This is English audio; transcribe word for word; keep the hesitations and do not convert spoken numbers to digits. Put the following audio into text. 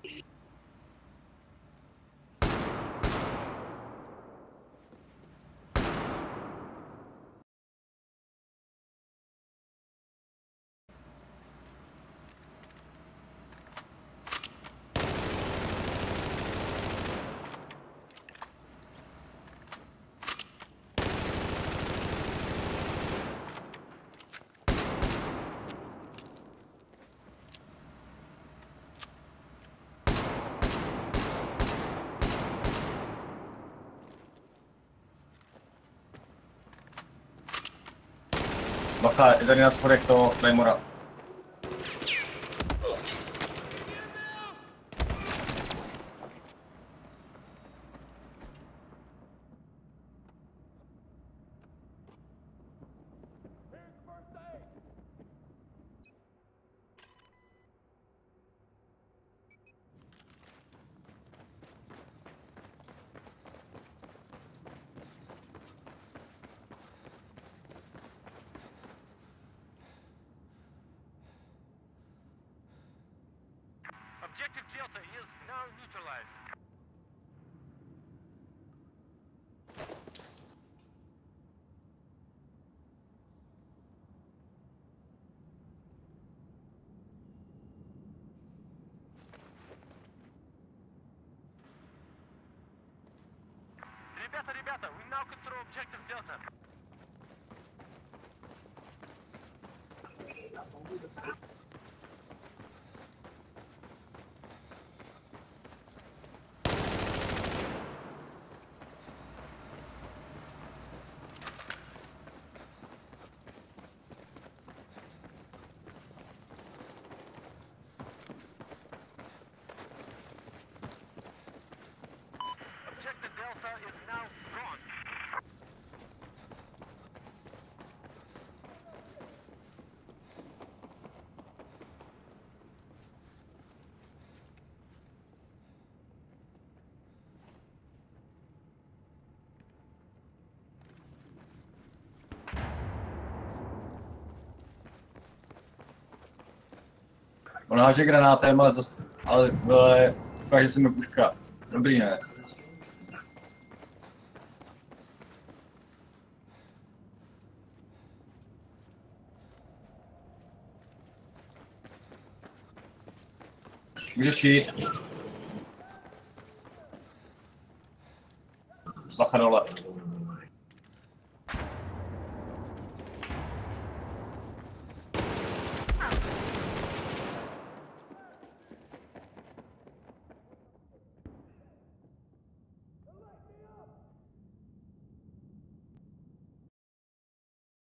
Bacha, je tady na schodech toho Claymora. Objective Delta is now neutralized. Ребята, ребята, we now control Objective Delta. Objective Delta is now gone. On háže granátem, ale, to, ale, ale ukáže se mi puška. Dobrý, ne? Můžeš jít. Bacha dole.